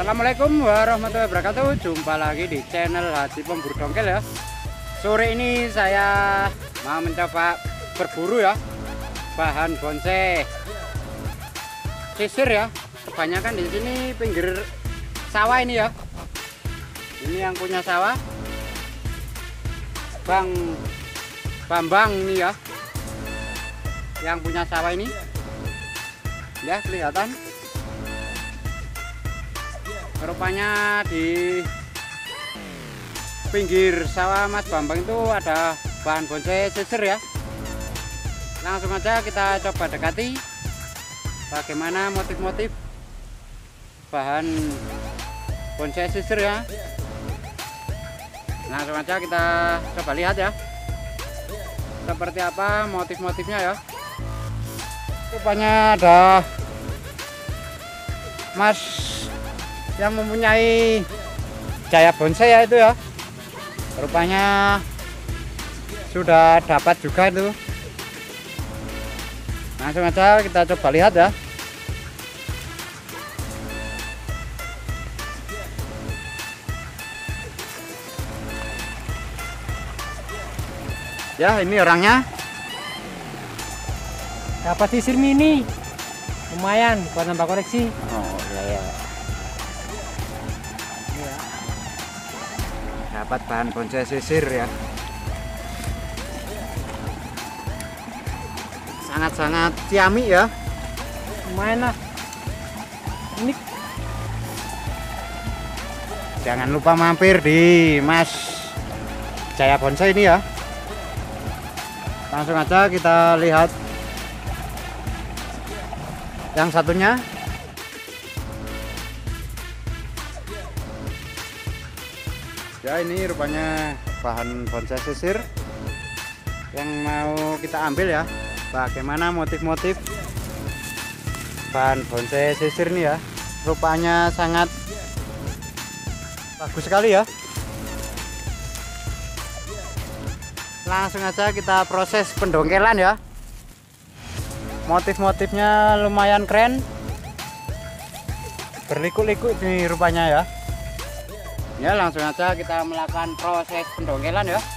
Assalamualaikum warahmatullahi wabarakatuh. Jumpa lagi di channel Haji Pemburu Dongkel ya. Sore ini saya mau mencoba berburu ya, bahan bonsai sisir ya. Kebanyakan di sini pinggir sawah ini ya. Ini yang punya sawah Bang Bambang ini ya, yang punya sawah ini ya, kelihatan rupanya di pinggir sawah Mas Bambang itu ada bahan bonsai sisir ya. Langsung aja kita coba dekati bagaimana motif-motif bahan bonsai sisir ya. Langsung aja kita coba lihat ya, seperti apa motif-motifnya ya. Rupanya ada Mas yang mempunyai Jaya Bonsai ya itu ya. Rupanya sudah dapat juga itu. Langsung aja kita coba lihat ya. Ya, ini orangnya. Dapat sisir mini, lumayan buat nambah koleksi. Oh iya ya. Dapat bahan bonsai sisir ya. Sangat-sangat ciamik ya. Lumayan lah. Ini Jangan lupa mampir di Mas Jaya Bonsai ini ya. Langsung aja kita lihat yang satunya. Ya, ini rupanya bahan bonsai sisir yang mau kita ambil ya. Bagaimana motif-motif bahan bonsai sisir nih ya. Rupanya sangat bagus sekali ya. Langsung aja kita proses pendongkelan ya. Motif-motifnya lumayan keren, berliku-liku nih rupanya ya. Ya, langsung aja kita melakukan proses pendongkelan ya.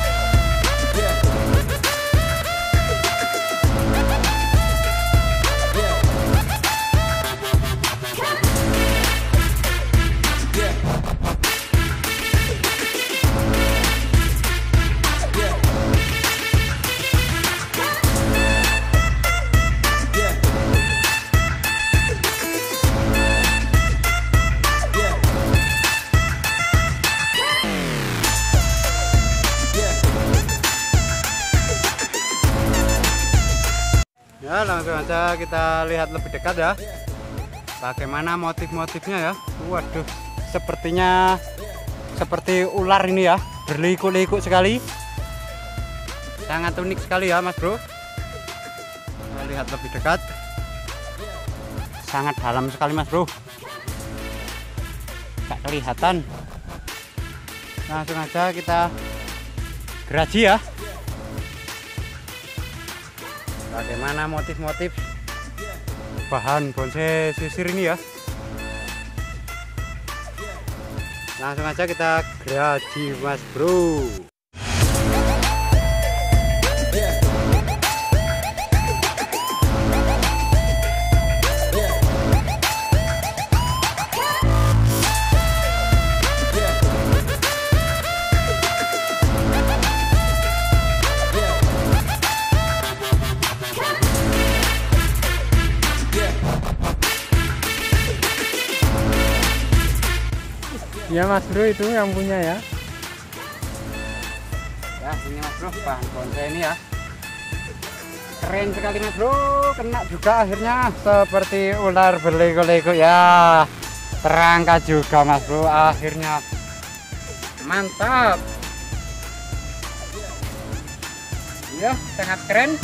Ya, langsung aja kita lihat lebih dekat ya, bagaimana motif-motifnya ya. Waduh, sepertinya seperti ular ini ya, berliku-liku sekali, sangat unik sekali ya Mas Bro. Kita lihat lebih dekat, sangat dalam sekali Mas Bro, tak kelihatan. Langsung aja kita geraji ya, bagaimana motif-motif bahan bonsai sisir ini ya. Langsung aja kita geraji Mas Bro. ya Mas Bro itu yang punya ya. Ya, ini Mas Bro, bahan bonsai ini ya. Keren sekali Mas Bro, kena juga akhirnya seperti ular berliku-liku ya. Terangkat juga Mas Bro akhirnya. Mantap. Ya, sangat keren.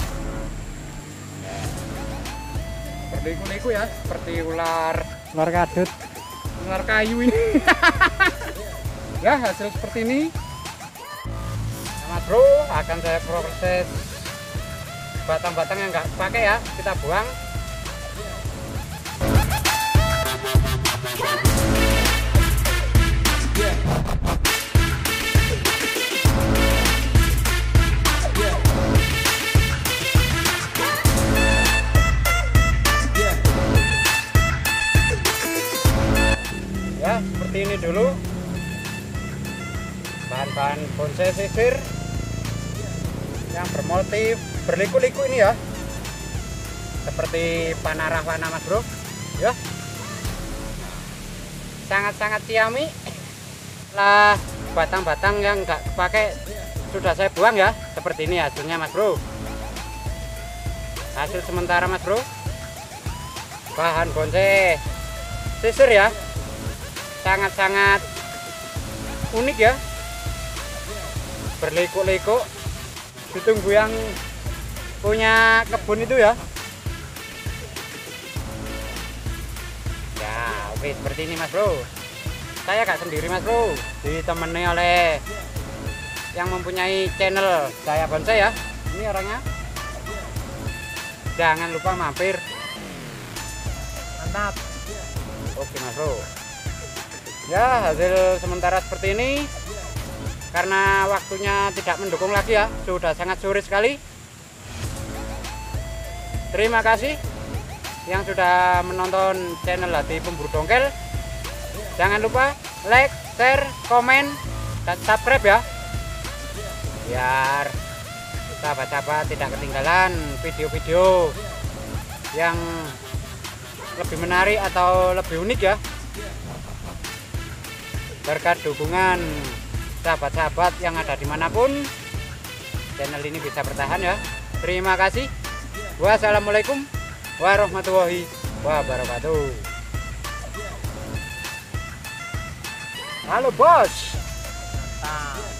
Berliku-liku ya, seperti ular Kadut. ular kayu ini. Ya, hasil seperti ini. Mas Bro, akan saya proses batang-batang yang nggak pakai ya, kita buang. Ya, seperti ini dulu bahan-bahan bonsai sisir yang bermotif berliku-liku ini ya, seperti panah-panah mas bro ya, sangat-sangat ciami lah. Batang-batang yang nggak pakai sudah saya buang ya, seperti ini hasilnya mas bro, hasil sementara mas bro, bahan bonsai sisir ya, sangat-sangat unik ya, berliku-liku. Ditunggu yang punya kebun itu ya. Ya oke, seperti ini mas bro. Saya gak sendiri mas bro, ditemani oleh yang mempunyai channel Saya Bonsai ya. Ini orangnya, jangan lupa mampir. Mantap. Oke mas bro. Ya, hasil sementara seperti ini karena waktunya tidak mendukung lagi ya, sudah sangat sore sekali. Terima kasih yang sudah menonton channel Hati Pemburu Dongkel. Jangan lupa like, share, komen, dan subscribe ya, biar sahabat-sahabat tidak ketinggalan video-video yang lebih menarik atau lebih unik ya. Berkat dukungan sahabat-sahabat yang ada dimanapun, channel ini bisa bertahan ya. Terima kasih. Wassalamualaikum warahmatullahi wabarakatuh. Halo bos. Mantap.